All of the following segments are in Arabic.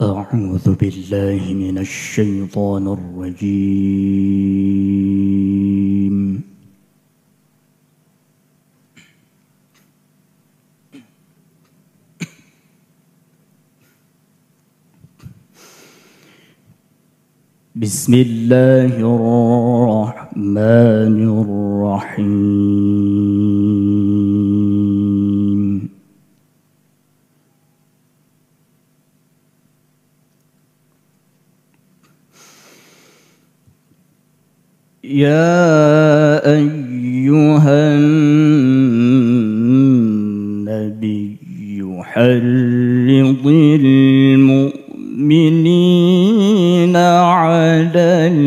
أعوذ بالله من الشيطان الرجيم. بسم الله الرحمن الرحيم. يا أيها النبي حرض المؤمنين على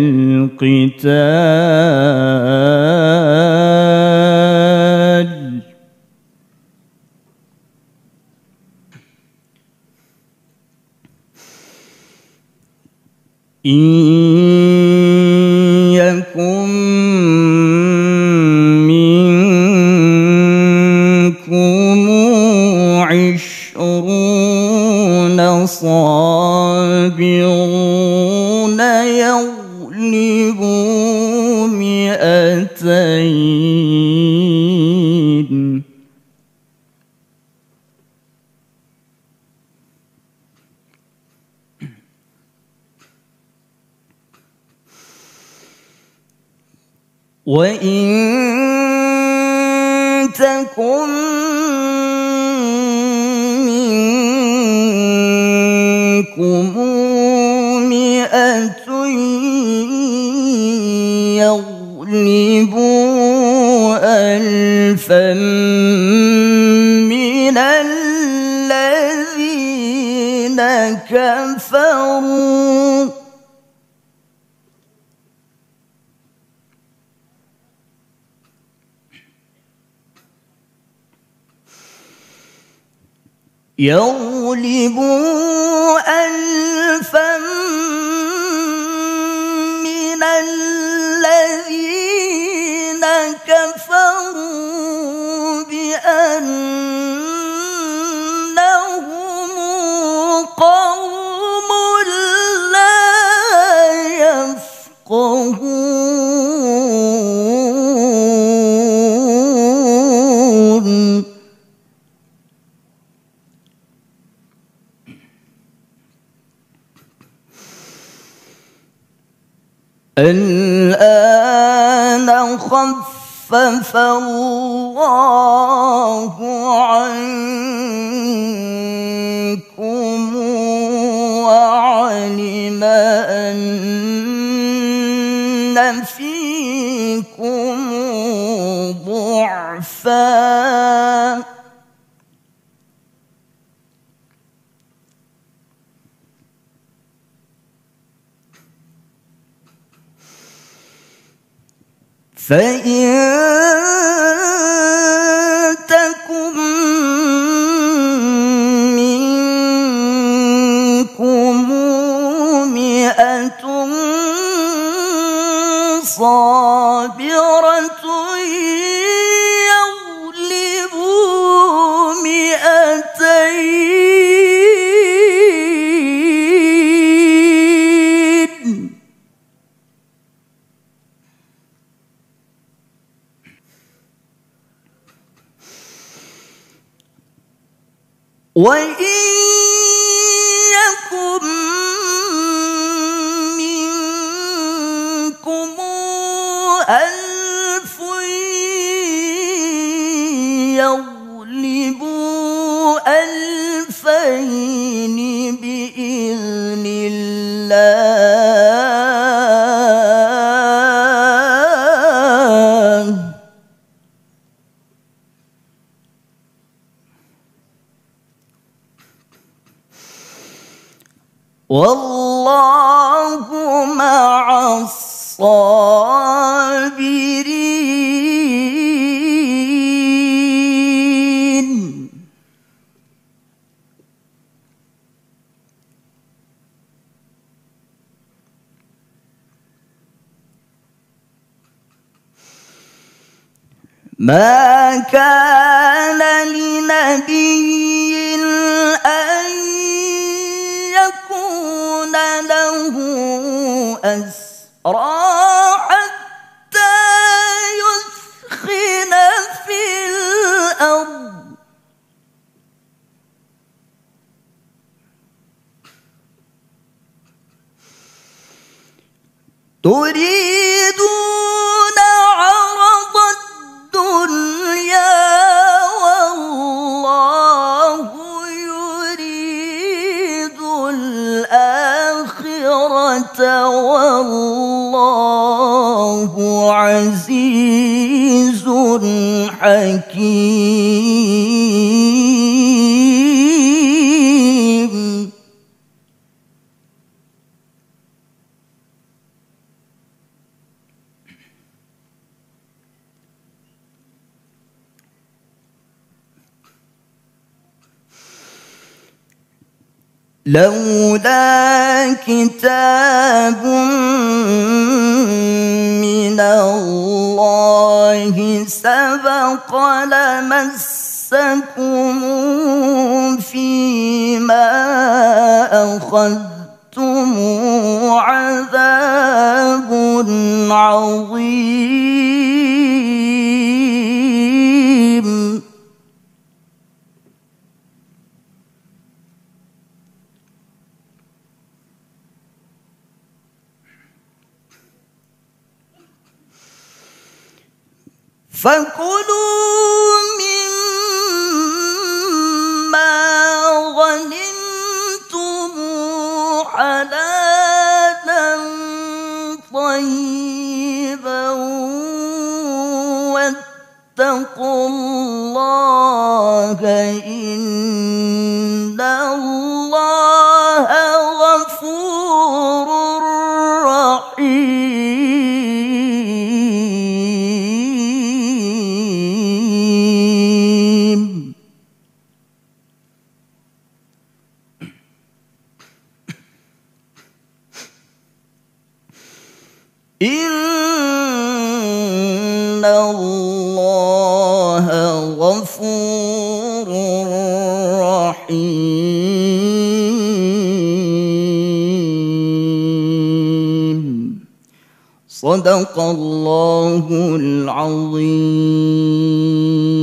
القتال إن يكن منكم 20 صابرون يغلبوا 200 وإن تكن منكم 100 يغلبوا 1000 من الذين كفروا يغلبوا 1000 من الذين كفروا بأنهم قوم لا يفقهون. الآن خفف الله عنكم وعلم أن فيكم ضعفا فإن تكن منكم 100 صابرة يغلبوا 200 وإن يكن منكم 1000 يغلبوا 2000 بإذن الله والله مع الصابرين. ما كان لنبي أن يكون تريدون عرض الدنيا والله يريد الآخرة والله عزيز حكيم. لولا كتاب من الله سبق لمسكم فيما أخذتم عذاب عظيم. فكلوا مما غنمتم حلالا طيبا واتقوا الله إن الله غفور رحيم. إن الله غفور رحيم. صدق الله العظيم.